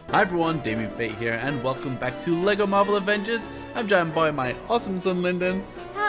Hi everyone, Damien Fate here, and welcome back to LEGO Marvel Avengers. I'm joined by my awesome son Lyndon.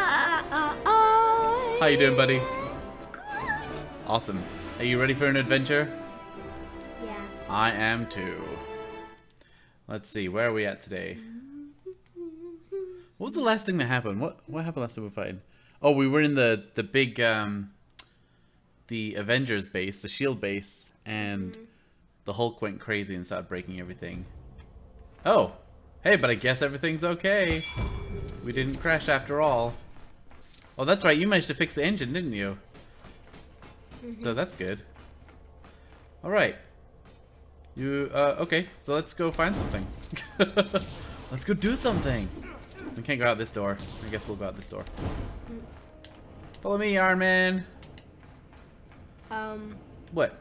Hi. How you doing, buddy? Awesome. Are you ready for an adventure? Yeah. I am too. Let's see, where are we at today? What was the last thing that happened? What happened last time we were fighting? Oh, we were in the big the Avengers base, the Shield base, and the Hulk went crazy and started breaking everything. Oh, hey, but I guess everything's okay. We didn't crash after all. Oh, that's right, you managed to fix the engine, didn't you? So that's good. Alright. Okay, so let's go find something. Let's go do something. We can't go out this door. I guess we'll go out this door. Follow me, Iron Man. What?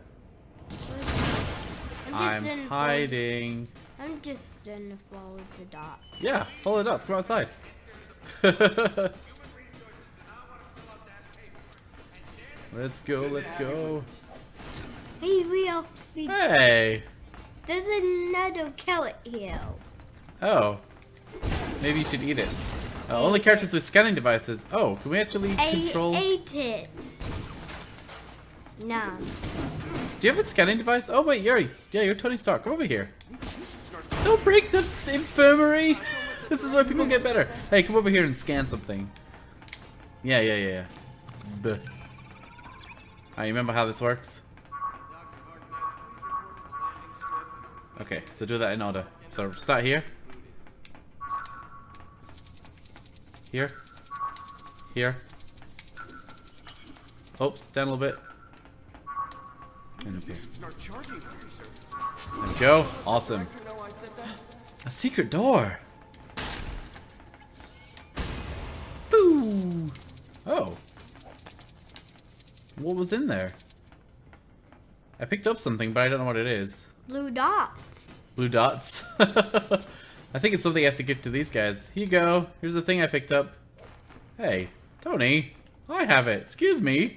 I'm hiding. I'm just gonna follow the dots. Yeah, follow the dots. Come outside. Let's go, let's go. Hey, Leo. Hey. There's another carrot here. Oh. Maybe you should eat it. Only characters with scanning devices. Oh, can we actually control? I ate it. Nah. Do you have a scanning device? Oh wait, you're Tony Stark. Come over here. Don't break the infirmary. This is where people get better. Hey, come over here and scan something. Yeah. Buh. You remember how this works? Okay, so do that in order. So start here. Here. Oops, down a little bit. And up here. There we go. Awesome. A secret door. Boo! Oh. What was in there? I picked up something, but I don't know what it is. Blue dots. Blue dots? I think it's something I have to give to these guys. Here you go. Here's the thing I picked up. Hey, Tony. I have it. Excuse me.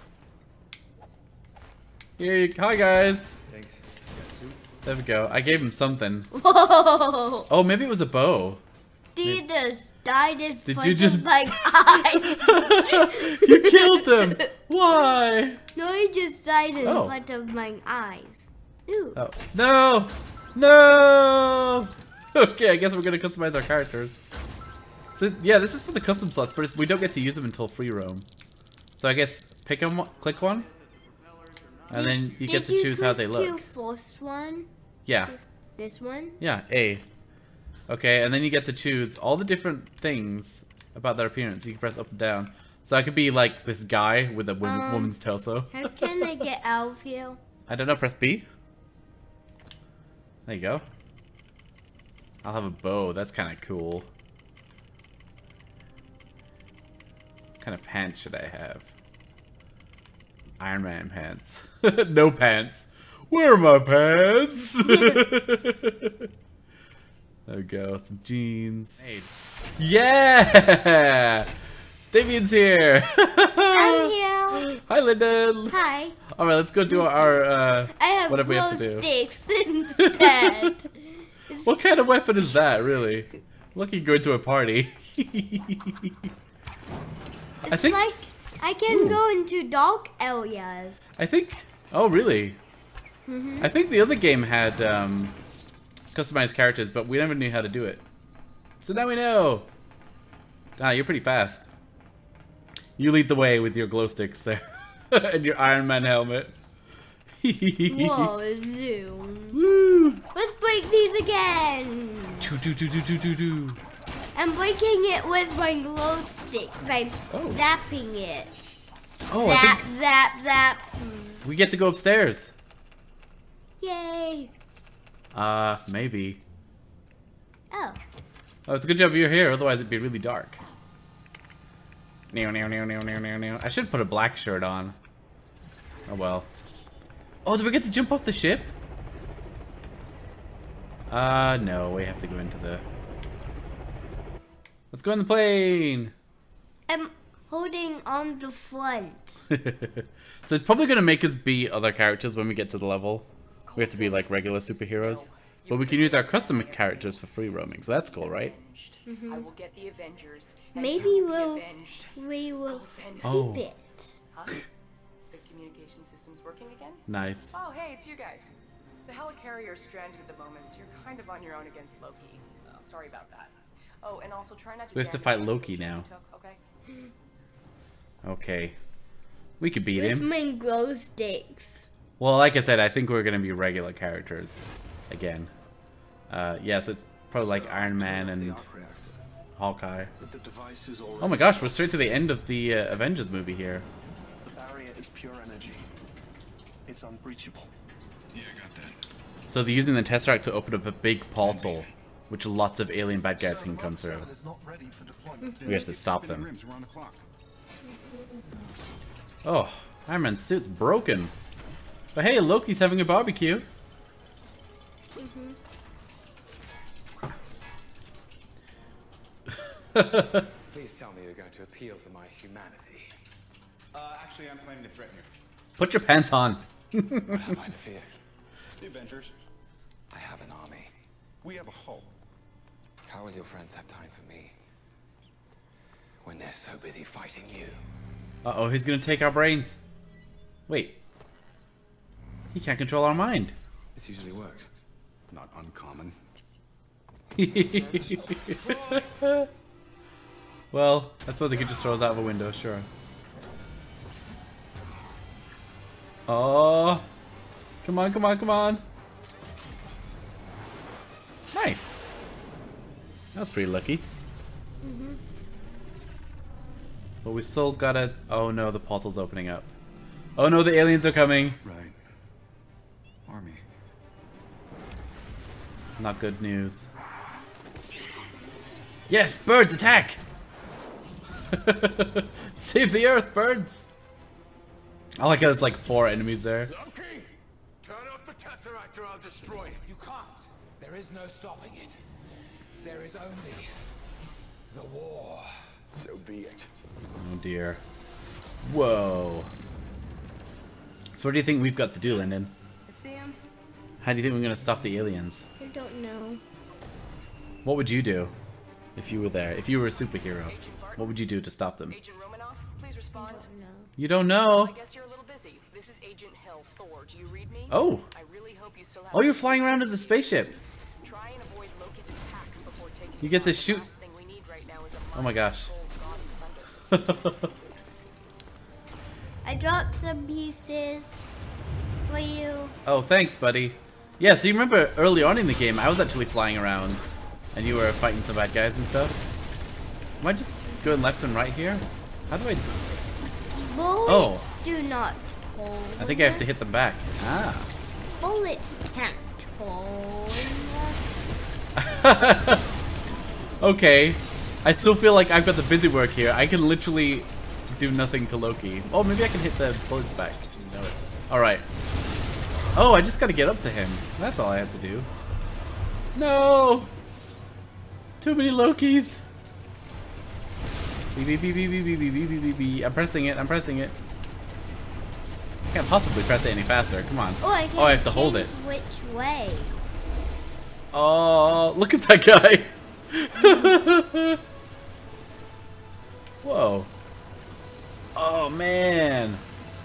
Here, hi guys. Thanks. There we go. I gave him something. Whoa! Oh, maybe it was a bow. They just died in Did front you just of my eyes. You killed them. Why? No, he just died in front of my eyes. Ooh. Oh no! No! Okay, I guess we're gonna customize our characters. So yeah, this is for the custom slots, but we don't get to use them until free roam. So I guess pick them, click one, and then you get to choose how they look. Did you first one? Yeah. This one? Yeah, A. Okay, and then you get to choose all the different things about their appearance. You can press up and down. So I could be like this guy with a woman's torso. How can I get out of here? I don't know, press B. There you go. I'll have a bow, that's kind of cool. What kind of pants should I have? Iron Man pants. No pants. Where are my pants? There we go, some jeans. Yeah! Damien's here! I'm here. Hi, Lyndon. Hi. Alright, let's go do our, I have whatever we have to glow do. sticks instead. What kind of weapon is that, really? Lucky going to a party. It's like I can go into dark areas. I think... Oh, really? I think the other game had customized characters, but we never knew how to do it. So now we know. Ah, you're pretty fast. You lead the way with your glow sticks there. And your Iron Man helmet. Whoa, zoom. Woo! Let's break these again. Do. I'm breaking it with my glow sticks. I'm zapping it. Oh, Zap, zap, zap. we get to go upstairs. Yay. Maybe. Oh. Oh, it's a good job you're here, otherwise it'd be really dark. I should put a black shirt on. Oh well. Oh, do we get to jump off the ship? No, we have to go into the... Let's go on the plane! I'm holding on the front. So it's probably going to make us be other characters when we get to the level. We have to be like regular superheroes. But we can use our custom characters for free roaming, so that's cool, right? I will get the Avengers. Maybe we will keep it. Huh? The communication system's working again? Nice. Oh, hey, it's you guys. The helicarrier's stranded at the moment, so you're kind of on your own against Loki. Sorry about that. Oh, and also try not to. So we have to fight Loki now. Okay. Okay. We could beat With him. my glow sticks. Well, like I said, I think we're gonna be regular characters again. Yes, it's probably like Iron Man and Hawkeye. Oh my gosh, we're straight to the end of the Avengers movie here. The barrier is pure energy. It's unbreachable. Yeah, I got that. So they're using the Tesseract to open up a big portal, which lots of alien bad guys can come through. We have to stop them. Oh, Iron Man's suit's broken. But hey, Loki's having a barbecue. Please tell me you're going to appeal to my humanity. Actually, I'm planning to threaten you. Put your pants on. What have I to fear? The Avengers. I have an army. We have a hope. How will your friends have time for me when they're so busy fighting you? Uh-oh, he's gonna take our brains. Wait. He can't control our mind. This usually works. Not uncommon. Well, I suppose he could just throw us out of a window, sure. Oh. Come on, come on, come on. Nice. That was pretty lucky. But we still gotta... Oh no, the portal's opening up. Oh no, the aliens are coming. Right. Army. Not good news. Yes, birds, attack! Save the earth, birds! I like how there's like 4 enemies there. Loki! Turn off the Tesseract or I'll destroy it. You can't. There is no stopping it. There is only the war. So be it. Oh dear. Whoa. So what do you think we've got to do, Lyndon? Sam? How do you think we're gonna stop the aliens? I don't know. What would you do if you were there? If you were a superhero, what would you do to stop them? Agent Romanoff, please respond. No. You don't know. I guess you're a little busy. This is Agent Hill, Thor. Do you read me? Oh. I really hope you still have. Oh, you're flying around as a spaceship. Try and avoid Loki's attacks before taking. You get to the shoot. last thing we need right now is a Oh my gosh. mind-controlled god of thunder. I dropped some pieces for you. Oh, thanks, buddy. Yeah, so you remember early on in the game, I was actually flying around, and you were fighting some bad guys and stuff. Am I just going left and right here? How do I... Bullets do not hold. I think I have to hit them back. Ah. Bullets can't hold. Okay. I still feel like I've got the busy work here. I can literally do nothing to Loki. Oh, maybe I can hit the bullets back. No. Alright. Oh, I just gotta get up to him. That's all I have to do. No! Too many Lokis. Beep, beep, beep, beep, beep, beep, beep, beep, beep, beep. I'm pressing it, I'm pressing it. I can't possibly press it any faster. Come on. Oh, I have to hold it. Which way? Oh, look at that guy. Whoa. Oh, man.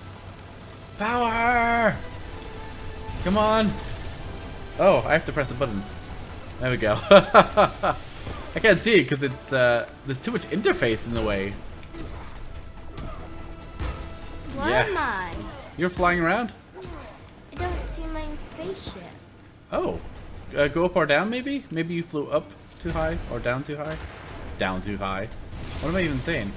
Power. Come on. Oh, I have to press a button. There we go. I can't see it because it's there's too much interface in the way. Where am I? You're flying around? I don't see my spaceship. Oh. Go up or down maybe? Maybe you flew up too high or down too high? Down too high. What am I even saying?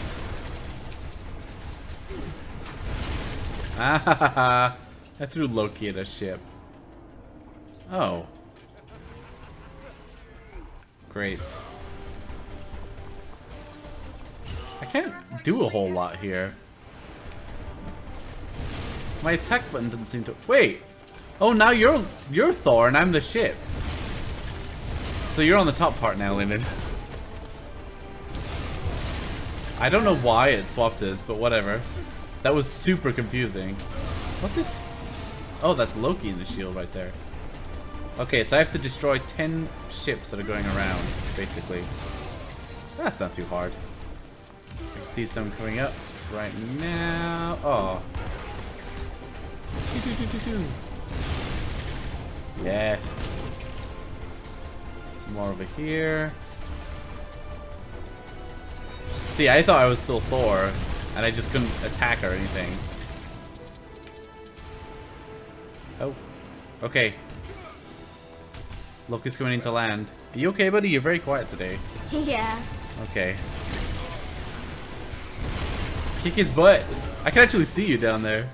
Ah, I threw Loki at a ship. Oh. Great. I can't do a whole lot here. My attack button doesn't seem to... Wait! Oh, now you're Thor and I'm the ship. So you're on the top part now, Lyndon. I don't know why it swapped us, but whatever. That was super confusing. What's this? Oh, that's Loki in the shield right there. Okay, so I have to destroy 10 ships that are going around, basically. That's not too hard. I can see some coming up right now. Oh. Yes. Some more over here. See, I thought I was still Thor, and I just couldn't attack or anything. Oh. Okay. Loki's coming into land. Are you okay, buddy? You're very quiet today. Yeah. Okay. Kick his butt. I can actually see you down there.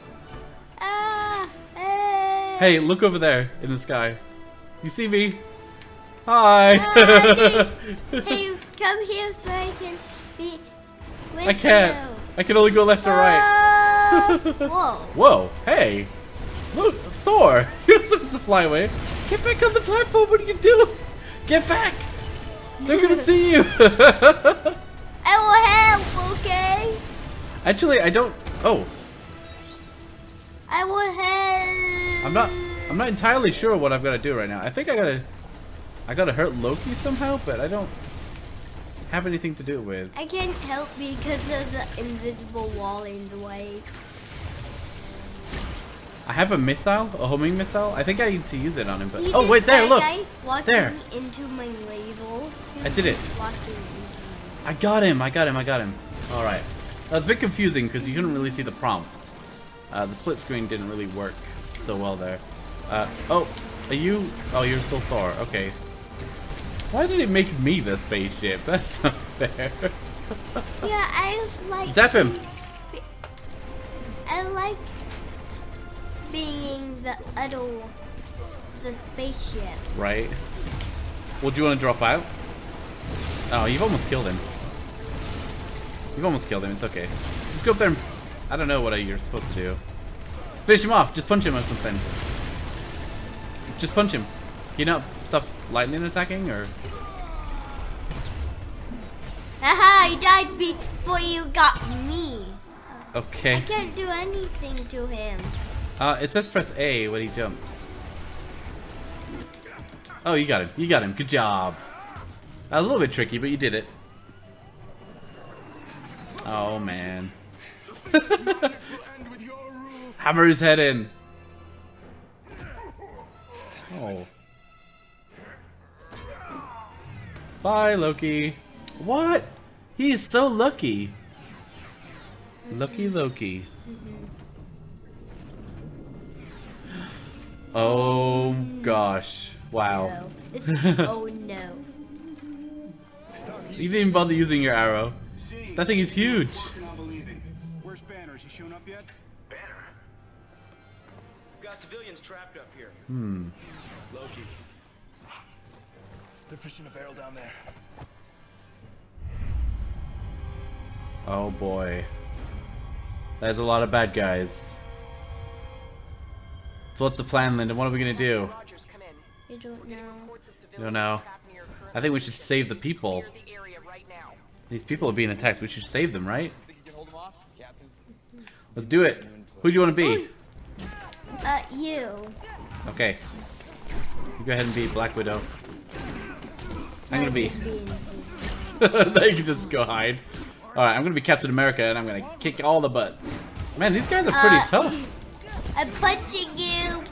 Hey, look over there in the sky. You see me? Hi. Hey, come here so I can be with I can't. you. I can only go left or right. Whoa. Whoa. Hey. Look, Thor. You're not supposed to fly away. Get back on the platform. What are you doing? Get back. They're gonna see you. I will help, okay? Actually, I don't. Oh. I will help. I'm not entirely sure what I've got to do right now. I think I gotta hurt Loki somehow, but I don't have anything to do it with. I can't help because there's an invisible wall in the way. I have a missile, a homing missile. I think I need to use it on him, but See oh wait, there, look, there. Into my label. I did it. I got him. All right. That was a bit confusing because you couldn't really see the prompt. The split screen didn't really work so well there. Oh, are you? Oh, you're still Thor. Okay. Why did it make me the spaceship? That's not fair. Yeah, I was like. Zap him. I like being the spaceship. Right. Well, do you want to drop out? Oh, you've almost killed him. You've almost killed him. It's okay. Just go up there and... I don't know what you're supposed to do. Finish him off. Just punch him or something. Just punch him. Can you not stop lightning attacking or... Haha, he died before you got me. Okay. I can't do anything to him. It says press A when he jumps. Oh, you got him. You got him. Good job. That was a little bit tricky, but you did it. Oh, man. Hammer his head in. Oh. Bye, Loki. What? He is so lucky. Lucky Loki. Oh gosh. Wow. No. Oh no. You didn't even bother using your arrow. That thing is huge. Where's Banner? Is he shown up yet? Banner? We've got civilians trapped up here. Loki. They're fishing a barrel down there. Oh boy. There's a lot of bad guys. So what's the plan, Lyndon? What are we gonna do? Rogers, come in. I don't know. Reports of civilians Don't know. trapped near I think we should save the people. clear the area right now. These people are being attacked. We should save them, right? Think you can hold them off, Captain? Let's do it. Who do you want to be? You. Okay. You go ahead and be Black Widow. I'm gonna be. Now you can just go hide. Alright, I'm gonna be Captain America and I'm gonna kick all the butts. Man, these guys are pretty tough. I'm punching you.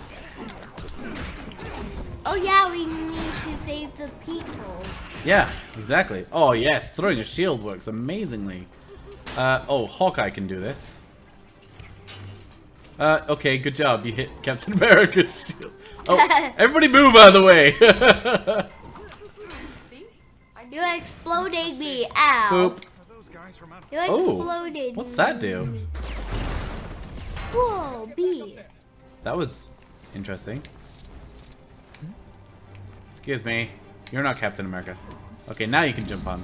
Oh yeah, we need to save the people. Yeah, exactly. Oh yes, throwing a shield works amazingly. Oh, Hawkeye can do this. Okay, good job. You hit Captain America's shield. Oh, everybody move out of the way. You're exploding me. Ow. Boop. You Oh, exploded. what's that do? Whoa, B. That was interesting. Excuse me. You're not Captain America. Okay, now you can jump on.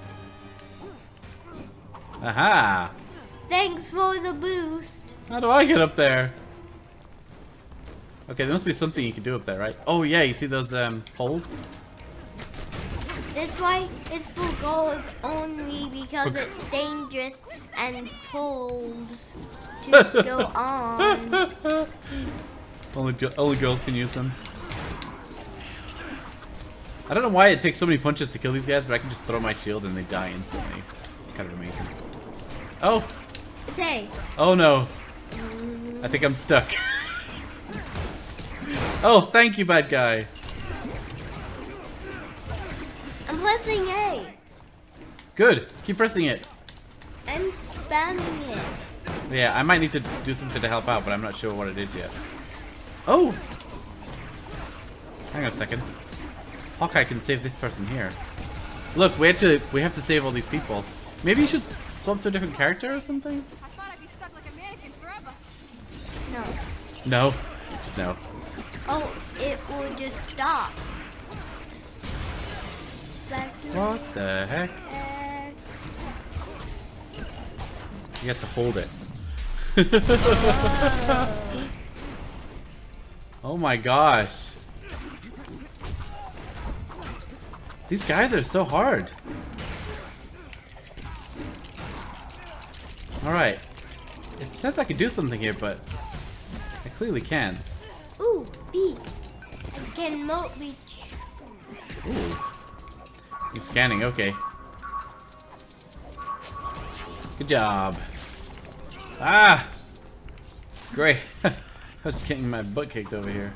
Aha! Thanks for the boost. How do I get up there? Okay, there must be something you can do up there, right? Oh yeah, you see those poles? That's why it's for girls only because it's dangerous and pulls to go on. Only girls can use them. I don't know why it takes so many punches to kill these guys, but I can just throw my shield and they die instantly. It's kind of amazing. Oh! Say. Oh no. I think I'm stuck. Oh, thank you, bad guy. I'm pressing A. Good. Keep pressing it. I'm spamming it. Yeah, I might need to do something to help out, but I'm not sure what it is yet. Oh! Hang on a second. Hawkeye can save this person here. Look, we have to save all these people. Maybe you should swap to a different character or something? I thought I'd be stuck like a mannequin forever. No. No. Just no. Oh, it will just stop. What the heck? You have to hold it. Oh my gosh. These guys are so hard. Alright. It says I can do something here, but I clearly can't. Ooh, B. I can remote reach. Ooh. You're scanning, okay. Good job. Ah! Great. I'm just getting my butt kicked over here.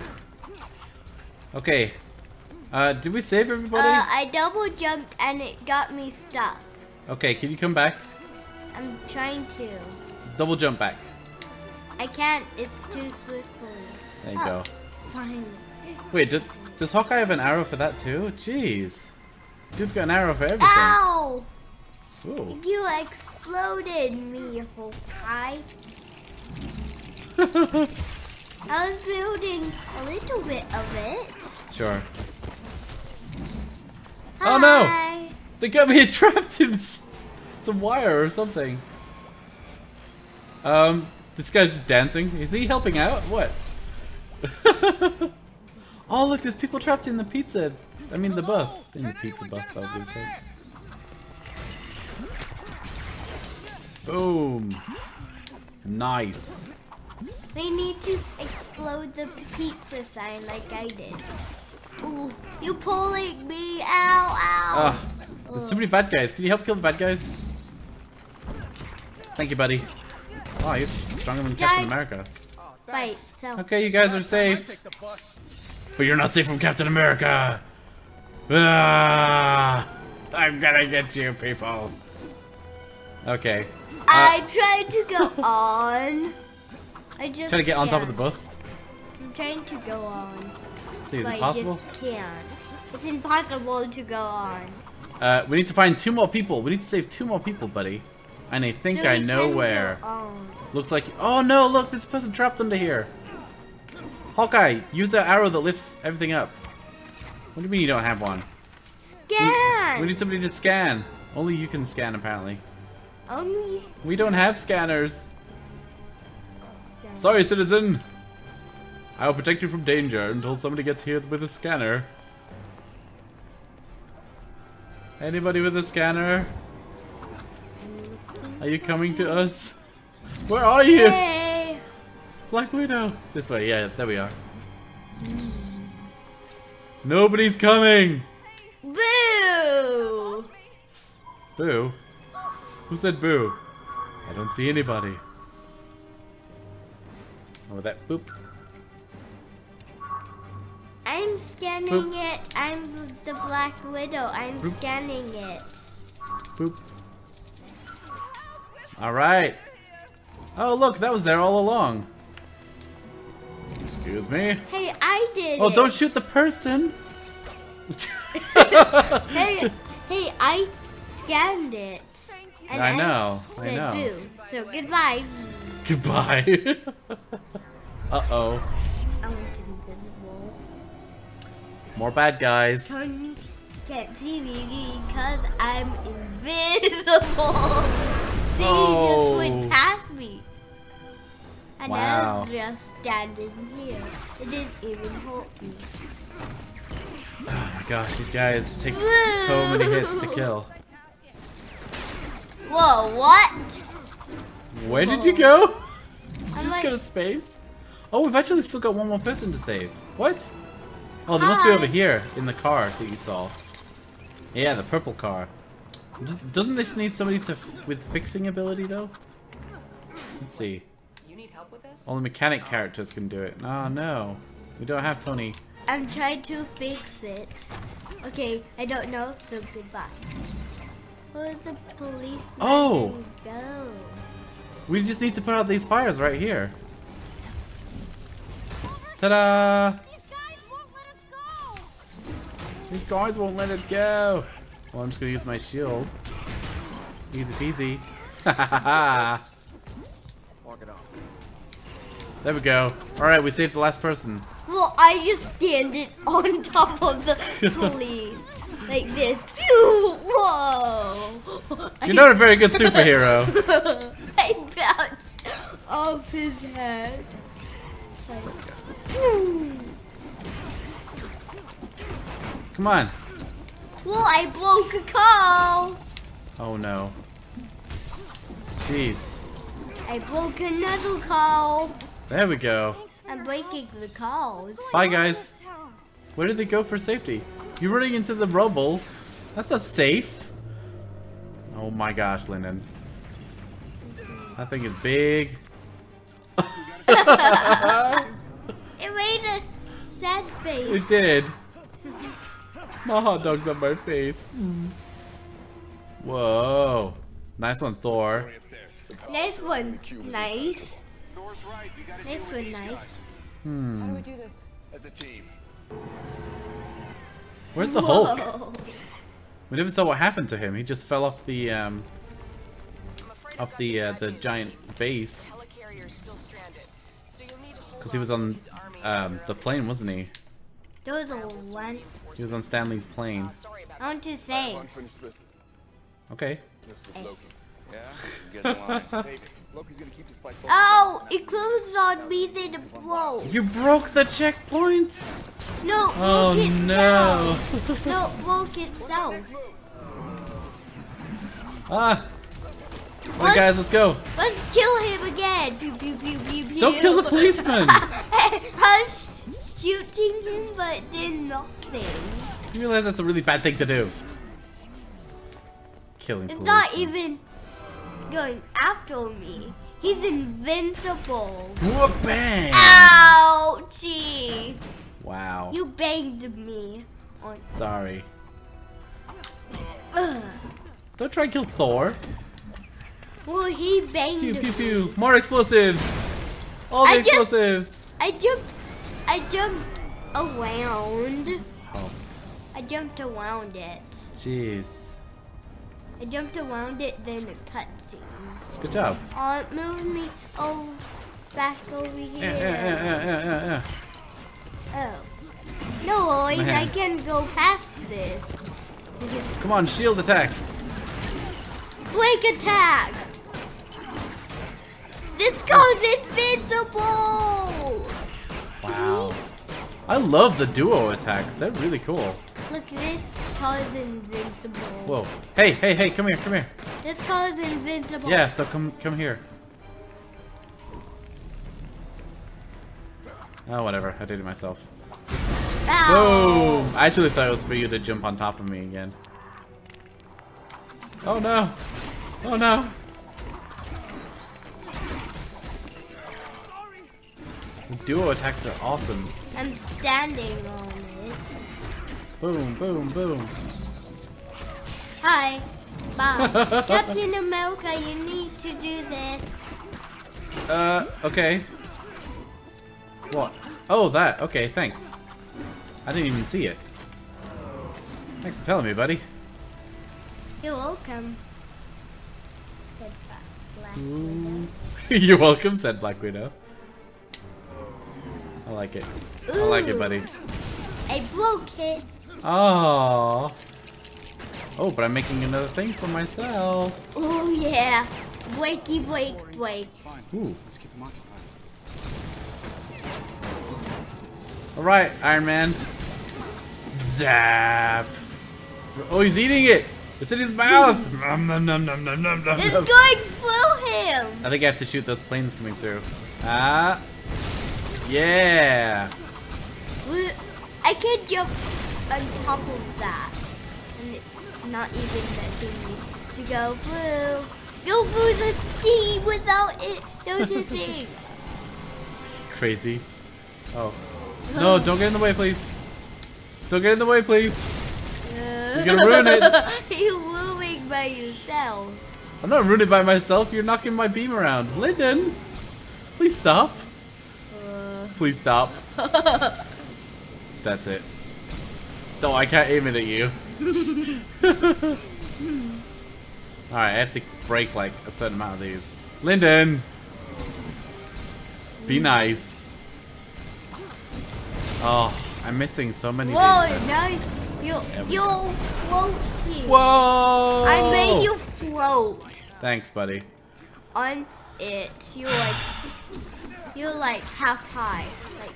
Okay. Did we save everybody? I double jumped and it got me stuck. Okay, can you come back? I'm trying to. Double jump back. I can't. It's too swiftly. There you go. Fine. Wait, does Hawkeye have an arrow for that too? Jeez. Dude's got an arrow for everything. Ow! Ooh. You exploded me, Hawkeye. I was building a little bit of it. Sure. Oh no! Hi. They got me trapped in some wire or something. This guy's just dancing. Is he helping out? What? Oh look, there's people trapped in the pizza. I mean the bus. In the pizza bus, I was gonna say. Boom. Nice. We need to explode the pizza sign like I did. Ooh, you pulling me out, ow. Ah, there's too many bad guys. Can you help kill the bad guys? Thank you, buddy. Oh, you're stronger than Captain America. Right, so. Okay, you guys are safe. But you're not safe from Captain America. Ah, I'm gonna get you, people. Okay. I tried to go on. I just Try to get on top of the can't. bus. I'm trying to go on. See, is but it possible? I just can't. It's impossible to go on. We need to find 2 more people. We need to save 2 more people, buddy. And I think So I we know can where. go on. Looks like. Oh no! Look, this person trapped under here. Hawkeye, use the arrow that lifts everything up. What do you mean you don't have one? Scan! We need somebody to scan. Only you can scan, apparently. Only. We don't have scanners. Sorry, citizen. I will protect you from danger until somebody gets here with a scanner. Anybody with a scanner? Are you coming to us? Where are you? Hey! Black Widow. This way, yeah, there we are. Nobody's coming. Boo! Boo? Who said boo? I don't see anybody. Oh, that boop. I'm scanning Boop. it. I'm the Black Widow. I'm Boop. scanning it. Boop. Alright. Oh, look, that was there all along. Excuse me. Hey, I did Oh, it. don't shoot the person. Hey, I scanned it. And I know, I said know. boo. So goodbye. Goodbye. Uh-oh. I went invisible. More bad guys. Tony can't see me because I'm invisible. See, Oh. you just went past me. And I Wow. was just standing here. It didn't even hurt me. Oh my gosh, these guys take so many hits to kill. Whoa, what? Where did you go? Did you I'm just like- go to space? Oh, we've actually still got 1 more person to save. What? Oh, they must be Hi. over here in the car that you saw. Yeah, the purple car. Doesn't this need somebody with fixing ability though? Let's see. You need help with this? Only mechanic characters can do it. Oh no, we don't have Tony. I'm trying to fix it. Okay, I don't know, so goodbye. Where's the policeman? Oh! Go. We just need to put out these fires right here. Ta-da! These guys won't let us go! These guys won't let us go. Well, I'm just gonna use my shield. Easy peasy. Ha ha ha. Walk it off. There we go. Alright, we saved the last person. Well, I just stand it on top of the police. Like this. Phew! Whoa! You're not a very good superhero. I bounced off his head. Like, phew. Come on. Well, I broke a car. Oh no. Jeez. I broke another car. There we go. I'm breaking the cars. Bye guys. Where did they go for safety? You're running into the rubble. That's not safe. Oh my gosh, Lyndon. That thing is big. It made a sad face. It did. My hot dog's on my face. Whoa. Nice one, Thor. Nice one. Nice. Thor's right. We gotta Nice deal with one. these Nice. guys How do we do this? as a team. Where's the Hulk? Whoa. We never saw what happened to him. He just fell off the I'm afraid off that's the bad news. giant base Helicarrier's still stranded. So you'll need to hold because he was on on to Loki's army the plane, wasn't he? There was a one. He was on Stanley's plane. Sorry about I want to say. Unfinished business. Okay. This is Loki. Yeah? Get the line. Save it. Loki's gonna keep this fight focused. Oh, it closed on me, then it broke. You broke the checkpoint. No, it Oh broke no. itself. No, it broke itself. Ah. Alright guys, let's go. Let's kill him again. Pew, pew, pew, pew, pew. Don't kill the policeman. I was shooting him, but did nothing. You realize that's a really bad thing to do. Killing It's policemen. not even going after me. He's invincible. Whoop, bang. Ouchie! Wow. You banged me. On. Sorry. Ugh. Don't try and kill Thor. Well, he banged Pew pew me. pew. More explosives. All the I just- explosives. I jumped around. Oh, I jumped around it. jeez. I jumped around it, then a cutscene. Good job. Oh, it moved me back over here. Yeah. Oh. No worries, Man. I can go past this. Come on, shield attack. Blink attack! This goes invincible! Wow. I love the duo attacks. They're really cool. Look, this car is invincible. Whoa. Hey, come here. This car is invincible. Yeah, so come here. Oh, whatever. I did it myself. Ow. Boom! I actually thought it was for you to jump on top of me again. Oh no! Oh no! The duo attacks are awesome. I'm standing on it. Boom. Hi. Bye. Captain America, you need to do this. Okay. What? Oh, that. Okay, thanks. I didn't even see it. Thanks for telling me, buddy. You're welcome. Said Black Widow. You're welcome, said Black Widow. I like it. I like it, Ooh. buddy. I broke it. Oh. Oh, but I'm making another thing for myself. Oh yeah. Breaky break. Ooh. Alright, Iron Man. Zap. Oh, he's eating it. It's in his mouth. Nom, nom, nom, nom, nom, nom, nom, It's nom. going through him. I think I have to shoot those planes coming through. Ah. Yeah. I can jump on top of that. And it's not even letting me to go through. Go through the steam without it noticing. Crazy. Oh. No, don't get in the way, please. Don't get in the way, please. You're gonna ruin it. You're ruining by yourself. I'm not ruining it by myself. You're knocking my beam around. Lyndon, please stop. Please stop. That's it. Oh, I can't aim it at you. Alright, I have to break like a certain amount of these. Lyndon! Be nice. Oh, I'm missing so many Whoa, things. now you're floating. Whoa! I made you float Thanks, buddy. on it. You're like half high.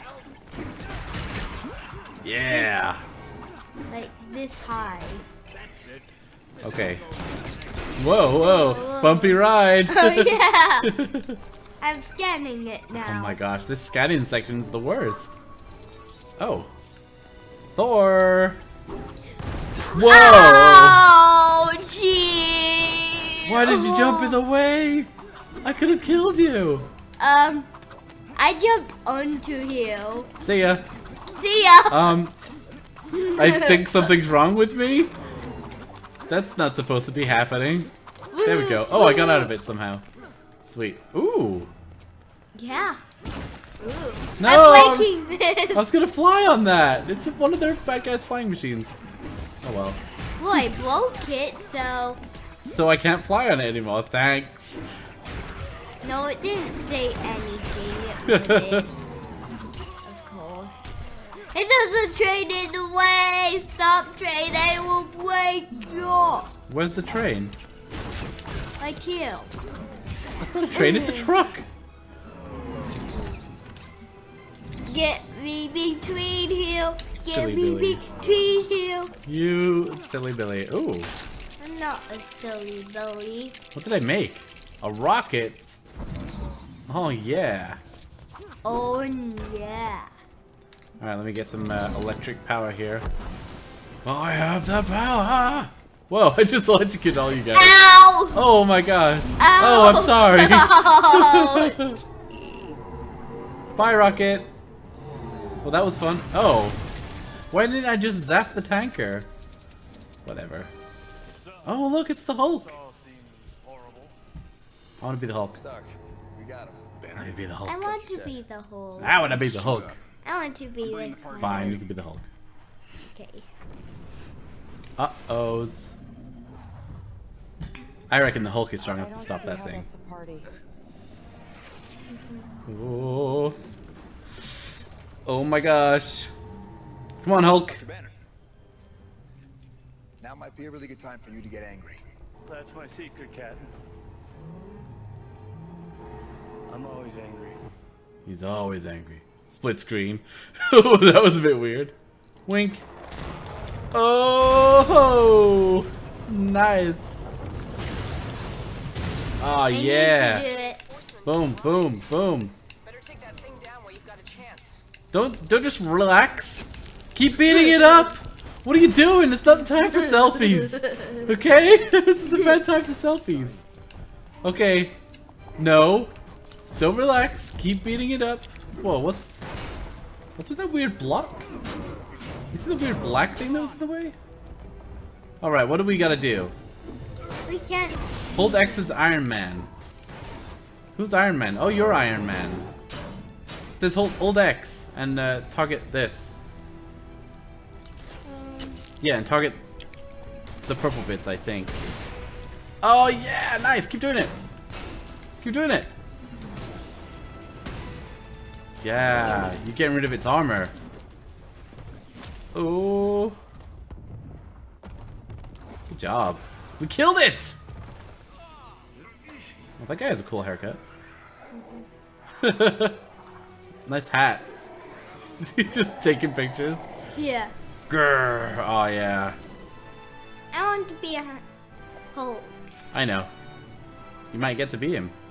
Yeah! Like this high. Okay. Whoa, whoa! Bumpy ride! Oh yeah! I'm scanning it now. Oh my gosh, this scanning section's the worst. Oh. Thor! Whoa! Oh, jeez! Why did you jump in the way? I could have killed you. I jumped onto you. See ya. See ya! I think something's wrong with me. That's not supposed to be happening. There we go. Oh, I got out of it somehow. Sweet. Ooh. Yeah. Ooh. No, I'm breaking this. I was gonna fly on that. It's one of their bad guys' flying machines. Oh well. Well, I broke it, so... So I can't fly on it anymore. Thanks. No, it didn't say anything. It wouldn't. Of course. It doesn't train in the way. Stop train. I will break you. Where's the train? Like you. That's not a train. It's a truck. Get me between you. Get Silly me Billy. between you. You silly Billy. Ooh. I'm not a silly Billy. What did I make? A rocket. Oh yeah. Oh yeah. Alright, let me get some electric power here. I have the power! Whoa, I just electrocuted all you guys. Ow! Oh my gosh. Ow! Oh, I'm sorry. Oh. Bye, Rocket. Well, that was fun. Oh. Why didn't I just zap the tanker? Whatever. Oh, look, it's the Hulk. I want to be the Hulk. Stuck. We got him. I want to be the Hulk. I want to be the Hulk. I want to be the Hulk. I want to be the Hulk. Fine, you can be the Hulk. Okay. Uh-ohs. I reckon the Hulk is strong enough to stop that thing. Oh. Oh my gosh. Come on, Hulk. Mr. Banner. Now might be a really good time for you to get angry. That's my secret, Captain. I'm always angry. He's always angry. Split screen. Oh, that was a bit weird. Wink. Oh, nice. Oh I yeah. need to do it. Boom, boom, boom. Better take that thing down while you've got a chance. Don't just relax. Keep beating it up. What are you doing? It's not the time for selfies. Okay? This is a bad time for selfies. Okay. No. Don't relax. Keep beating it up. Whoa, what's with that weird block? You see the weird black thing that was in the way? Alright, what do we gotta do? We can't. Hold X as Iron Man. Who's Iron Man? Oh, you're Iron Man. It says hold X and target this. Yeah, and target the purple bits, I think. Oh yeah, nice. Keep doing it. Keep doing it. Yeah, you're getting rid of its armor. Oh. Good job. We killed it! Well, that guy has a cool haircut. Nice hat. He's just taking pictures. Yeah. Grrr. Oh, yeah. I want to be a Hulk. I know. You might get to be him.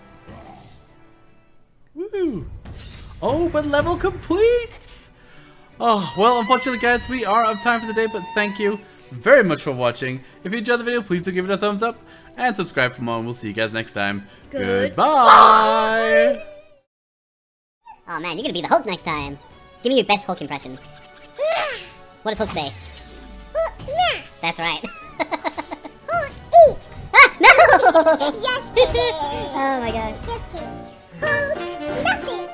Woo! Oh, but level completes! Oh, well, unfortunately, guys, we are out of time for today, but thank you very much for watching. If you enjoyed the video, please do give it a thumbs up and subscribe for more, and we'll see you guys next time. Goodbye! Oh man, you're gonna be the Hulk next time. Give me your best Hulk impression. What does Hulk say? That's right. Hulk, eat! Ah, no! Just kidding. Oh my gosh. Just kidding. Hulk, nothing.